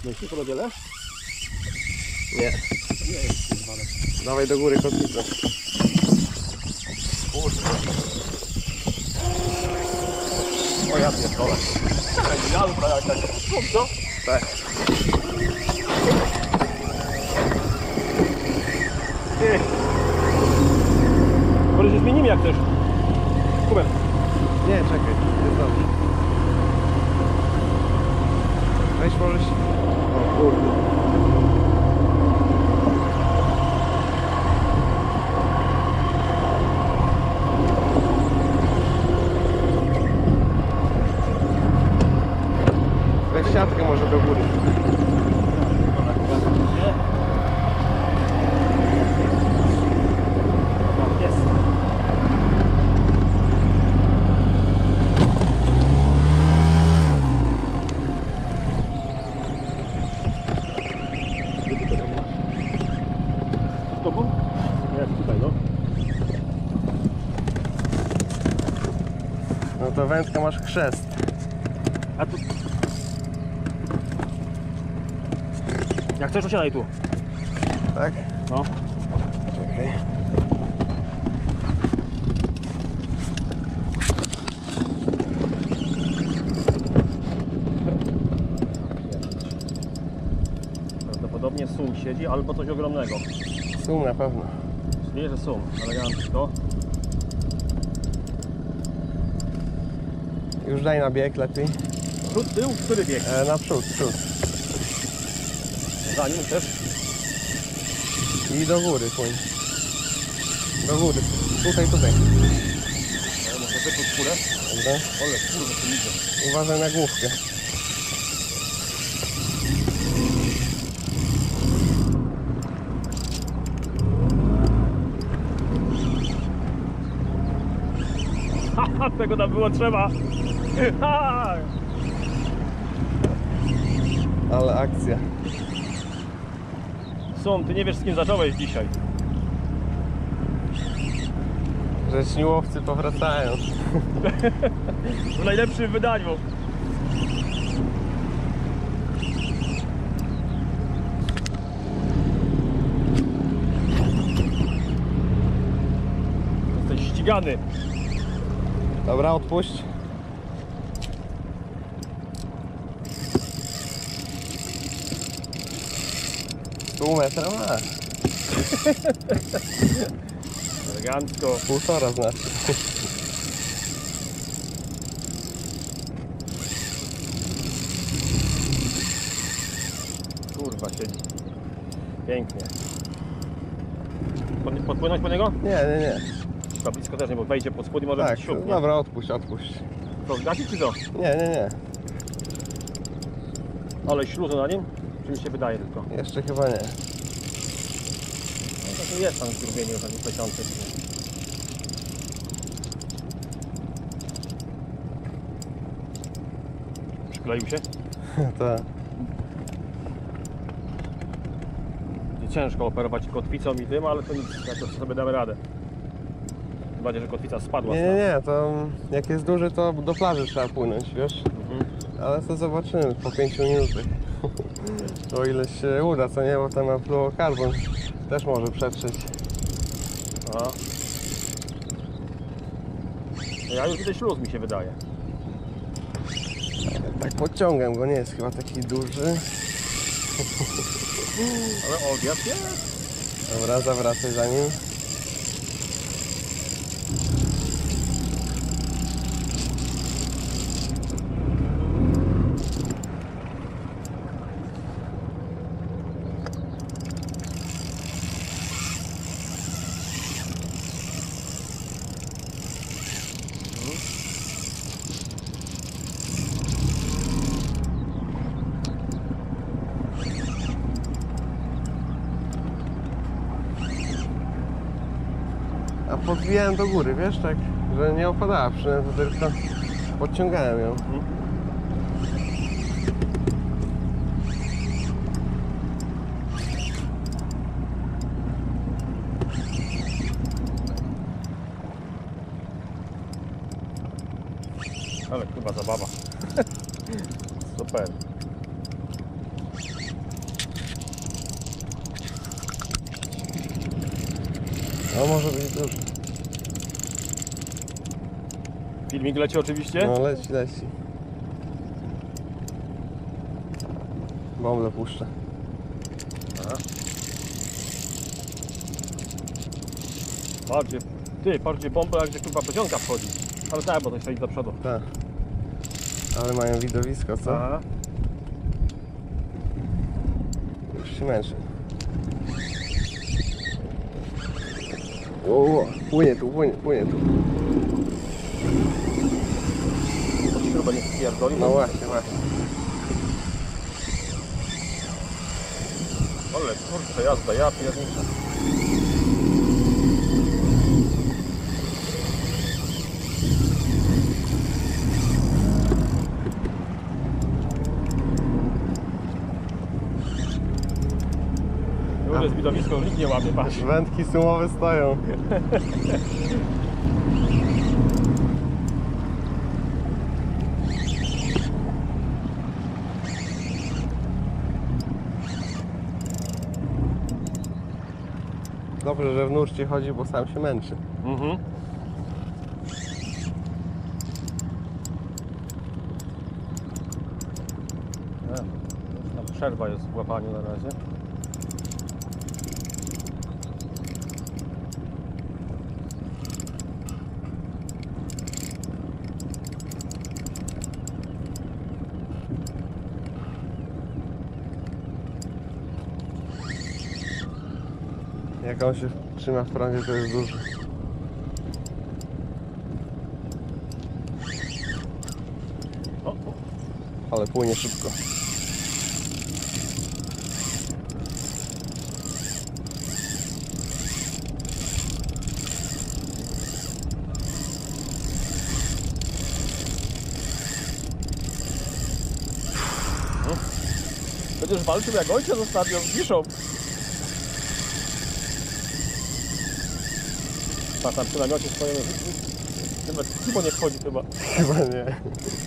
Myślisz, to będzie lew? Nie. Nie jest zwane. Dawaj do góry kotwicę. Kurde. O ja pierdolę. Ja dobra jak tak. Co? Tak. Ty. Może się zmienimy jak chcesz. Kubek. Nie, czekaj, jest dobrze. Weź możesz... O kurde. Weź siatkę może do góry. Jest. Z tobą? Jest tutaj, no. No to wędka masz chrzest. A tu... Jak chcesz, osiadaj tu. Tak? No. Czekaj. Prawdopodobnie sum siedzi albo coś ogromnego. Sum na pewno. Wie, że sum, elegancko. Już daj na bieg lepiej. Przód, tył, który bieg? Naprzód, przód. Za nim też. I do góry płyń. Do góry. Tutaj. Ja muszę wypuść kulę. Dobra. Ole, kurde, tu idzie. Uważaj na główkę. Haha, tego nam było trzeba. Ha! Ale akcja. Sum, ty nie wiesz, z kim zacząłeś dzisiaj. Rzeczni łowcy powracają. W najlepszym wydaniu. Jesteś ścigany. Dobra, odpuść. Pół metra ma. Elegancko. 1,5 znaczy. Kurwa, siedzi. Pięknie. Podpłynąć po niego? Nie. Chyba blisko też nie, bo wejdzie pod spód i może Tak, być siup, nie? dobra, odpuść. To zgasić czy co? Nie. Ale śluzu na nim? Czy mi się wydaje tylko? Jeszcze chyba nie. No to jest tam zgrubienie już taki plecioncy. Przykleił się? To Będzie ciężko operować kotwicą i tym, ale to nic, jakoś sobie damy radę. Chyba, że kotwica spadła. nie, to jak jest duży, to do plaży trzeba płynąć, wiesz? Ale to zobaczymy po 5 minutach. O ile się uda, co nie, bo ten fluorokarbon też może przetrzeć. A. Ja już widzę śluz, mi się wydaje. Tak podciągam go, nie jest chyba taki duży. Ale odjazd jest. Dobra, zawracaj za nim. A podwijałem do góry, wiesz, tak, że nie opadała przynajmniej, to tylko podciągałem ją. Ale chyba zabawa. Super. No może być duży. Filmik leci oczywiście. No leci, leci. Bąble puszczę. Aha. Patrzcie bombę, jak gdzie kurwa poziomka wchodzi. Ale tak, bo to się idzie do przodu. Tak. Ale mają widowisko, co? Aha. Już się męczy. O, płynie tu. To śrubę nie spierdoli. No właśnie. Ale kurczę jazda, ja pierniczę. Już jest widowisko, nikt nie łamie, patrz. Wędki sumowe stoją. Dobrze, że w nurcie chodzi, bo sam się męczy. Mhm. Tam przerwa jest w łapaniu na razie. Jak on się trzyma w prądzie, to jest duży. O. Ale płynie szybko. Będziesz walczył jak ojciec ostatnio z Wiszą. Tam przy namiocie stoją. Chyba nie wchodzi chyba. Chyba nie.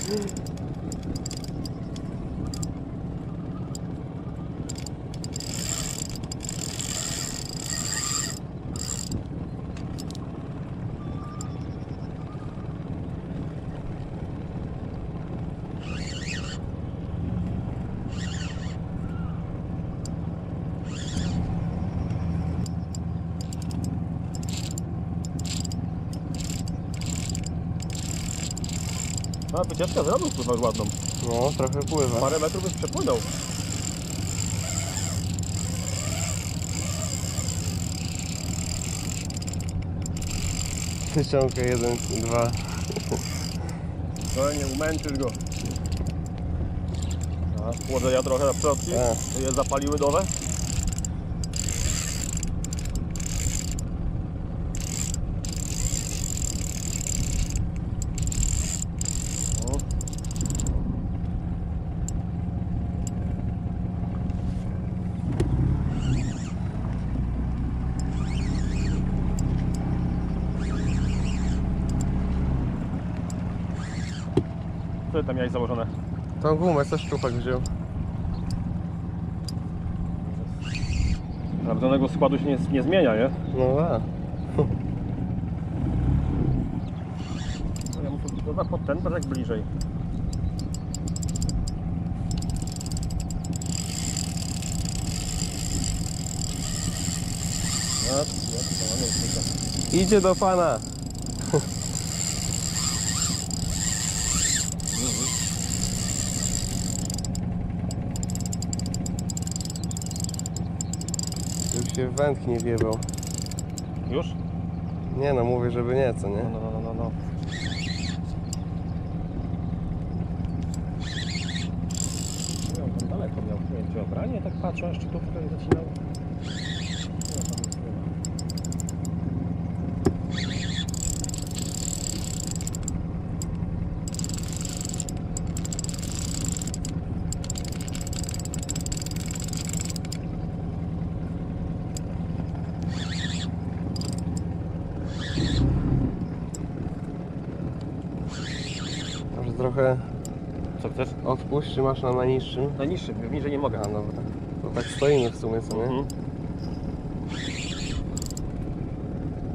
No, wycieczka zrobił kurwa ładną. No, trochę pływa. Parę metrów już przepłynął. Wyciągę 1, 2. No nie umęczysz go. A, chłodzenia trochę na przodki. Tak. Je zapaliły nowe. Co tam miałeś założone? Tą gumę coś szczupak wziął. Sprawdzonego składu się nie zmienia, nie? No da. No ja muszę chyba pod ten, tak bliżej. Idzie do pana. Już się wędk nie wiewał. Już? Nie no, mówię, żeby nie, co nie? No. Nie wiem, tam daleko miał. Nie wiem, czy obranie tak patrzę, aż szczytówkę zacinał. Nie, tam nic nie ma. Może trochę Co chcesz? odpuść, czy masz na najniższym? Najniższy, niżej nie mogę. A dobra. To tak stoimy w sumie, co nie? Mhm.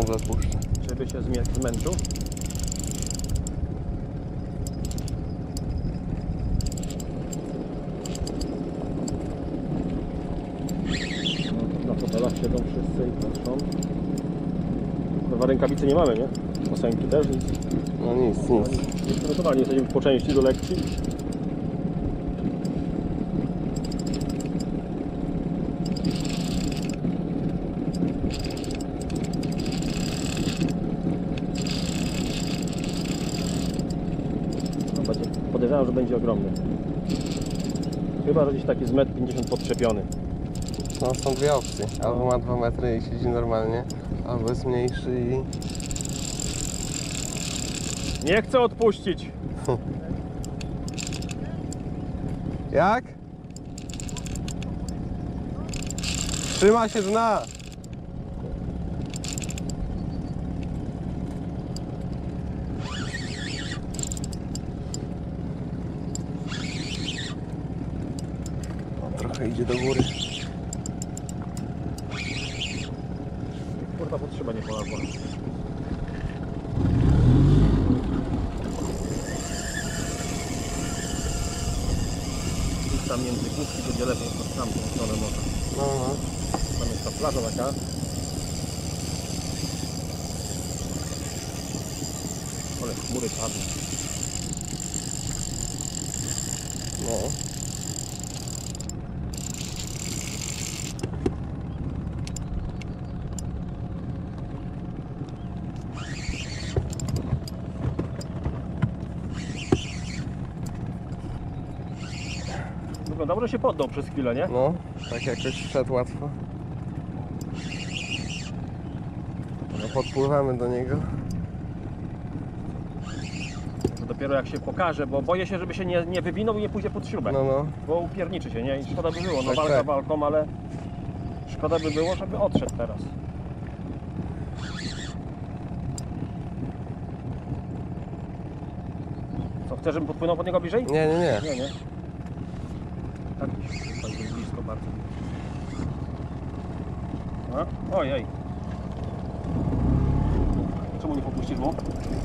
zapuszczę. żeby się zmęczył. No, na fotelach siedzą wszyscy i patrzą. Chyba rękawicy nie mamy, nie? Kosenki też, nic. No nic. Nie jesteśmy po części do lekcji. Podejrzewam, że będzie ogromny. Chyba, że gdzieś taki z 1,50 m podtrzepiony. No są dwie opcje. Albo ma 2 metry i siedzi normalnie, albo jest mniejszy i... Nie chcę odpuścić. Jak? Trzyma się dna! O, trochę idzie do góry. Kurwa, potrzeba nie polazła. Gdzieś tam między główki będzie lepiej, to tam tą stronę może. No. Tam jest ta plaża taka. Ale chmury padły. No. Wyglądało, że się poddał przez chwilę, nie? No, tak jakoś wszedł łatwo. No, podpływamy do niego. Że dopiero jak się pokaże, bo boję się, żeby się nie wywinął i nie pójdzie pod śrubę. No. Bo upierniczy się, nie? I szkoda by było, no Tak, walka tak. walką, ale szkoda by było, żeby odszedł teraz. Co, chcesz, żebym podpłynął pod niego bliżej? Nie. Nie. Tak gdzieś tutaj jest blisko bardzo. A? Ojej. Czemu nie popuścisz mu?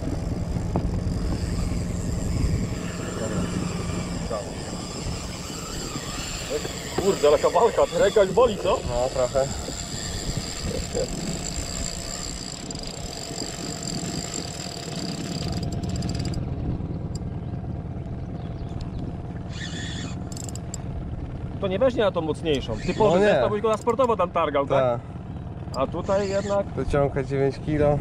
Dobra. Udało. Kurde, ale kawałka, ta ręka już boli, co? No, trochę. To nie weźmie na tą mocniejszą. Typowy No nie. zestaw, byś go na sportowo tam targał, tak? Tak. A tutaj jednak... Wyciąga 9 kg.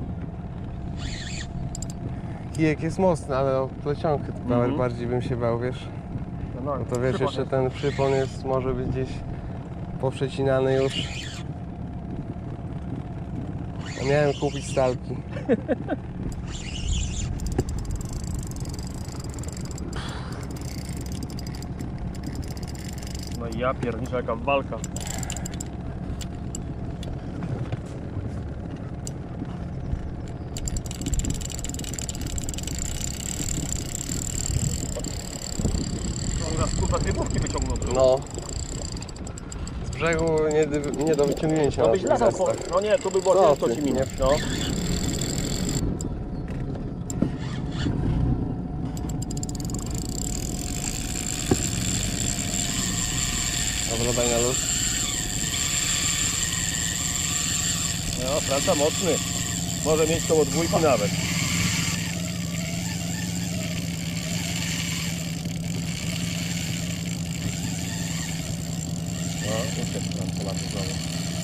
Kijek jest mocny, ale o plecionkę bardziej bym się bał, wiesz. No, No to wiesz, jeszcze ten przypon jest, może być gdzieś poprzecinany już. Ja miałem kupić stalki. No i ja pierniczę, jaka walka. No raz kurwa dwie główki wyciągnął. No. Z brzegu nie do wyciągnięcia No na byś tych latał po... zestach. No nie, tu by było No, ciężko ty, ci minąć, no. Dobra, daj na luz. No, Franca mocny. Może mieć koło dwójki nawet. No, niestety tam Polacy znowu.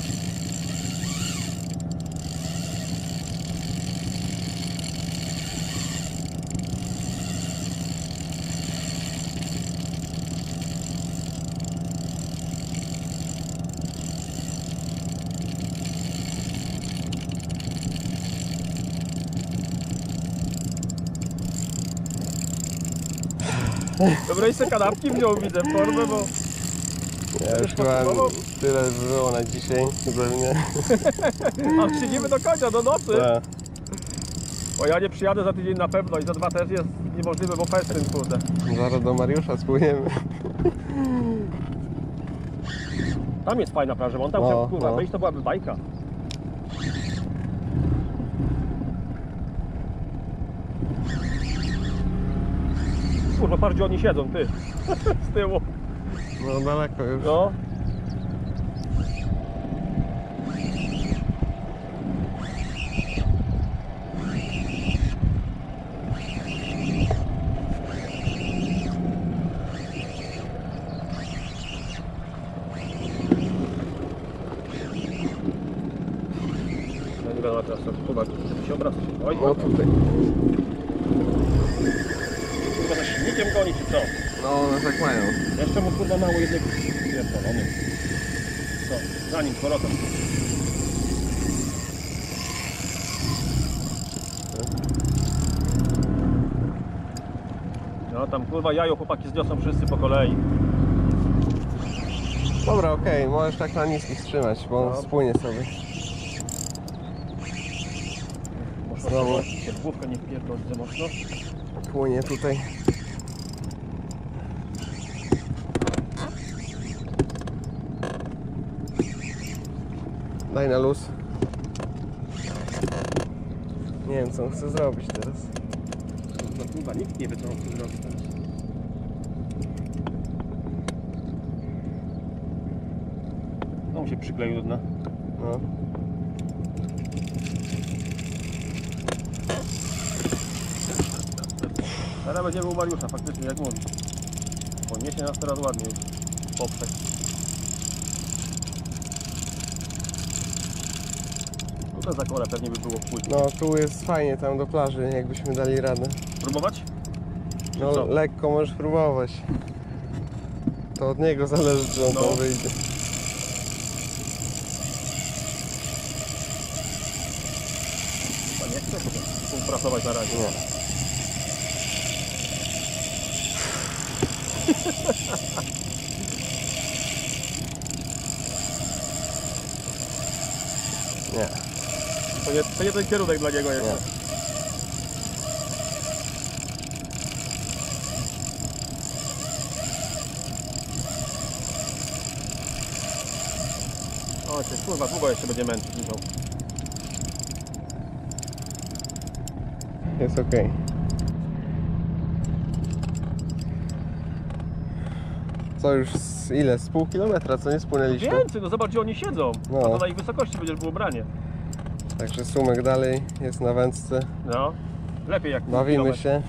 Dobra, jeszcze kanapki wziął, widzę, w formę, bo... Ja już chyba tyle by było na dzisiaj, pewnie. A siedzimy do końca, do nocy. Tak. Bo ja nie przyjadę za tydzień na pewno i za 2 też jest niemożliwe, bo festyn, kurde. Zaraz do Mariusza spłyniemy. Tam jest fajna plaża, bo on tam No, chciał, kurwa, no. wyjść, to byłaby bajka. kurwa, bardziej oni siedzą, ty. Z tyłu. No daleko już. No. No nie wiadomo teraz, chyba się obraca się. Oj, No tutaj. chyba za silnikiem goni, czy co? No one tak mają. Jeszcze mu kurwa mało jednego pierdolony. Co? Za nim, z powrotem. No tam kurwa jajo chłopaki zniosą wszyscy po kolei. Dobra, okej, możesz tak na niskich trzymać, bo on No. spłynie sobie. Muszę Znowu. się w główkę nie wpierdolić za mocno. Płynie tutaj. Daj na luz. Nie wiem co on chce zrobić teraz. No kurwa nikt nie wie co on chce zrobić teraz. No mu się przykleił do dna. No. Teraz będziemy u Mariusza faktycznie jak mówi. Podniesie nas teraz ładnie już. Poprzek. Tutaj za kolę pewnie by było pójść. No tu jest fajnie tam do plaży, jakbyśmy dali radę. Próbować? No Co? lekko możesz próbować. To od niego zależy, czy on No. tam wyjdzie. Chyba nie chcę współpracować na razie. Nie. Nie. To nie ten kierunek dla niego jeszcze. Nie. O cię kurwa, długo jeszcze będzie męczyć Michał. Jest okej. Co już ile? Z pół kilometra, co nie spłynęliśmy? Więcej, no zobacz gdzie oni siedzą. No. A to na ich wysokości będzie było branie. Także sumek dalej jest na wędce. No. Lepiej jak Bawimy kilometr. się.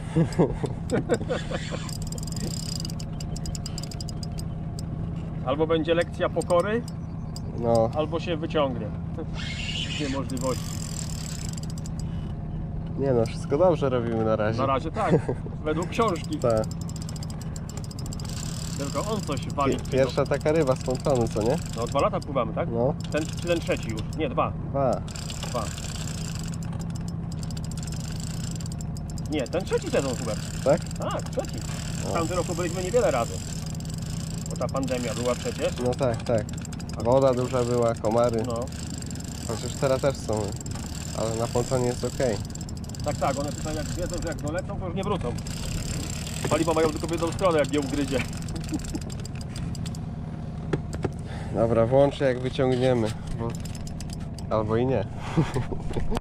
Albo będzie lekcja pokory, No, albo się wyciągnie. Dwie możliwości. nie no, wszystko dobrze robimy na razie. Na razie tak, według książki. Tak. Tylko on coś wali. Pierwsza taka ryba z pontonu, co nie? No 2 lata pływamy, tak? No, Czy ten trzeci już? Nie, 2. 2. 2. Nie, ten trzeci sezon Hubert. Tak? Tak, trzeci. O. W tamtym roku byliśmy niewiele razy. Bo ta pandemia była przecież. No tak, tak. Woda duża była, komary. No. Chociaż teraz też są. Ale na pontonie jest okej. Tak, tak, one tutaj jak wiedzą, że jak dolecą, to już nie wrócą. Paliwa mają tylko w jedną stronę, jak nie ugryzie. Dobra, włączę jak wyciągniemy. Albo i nie.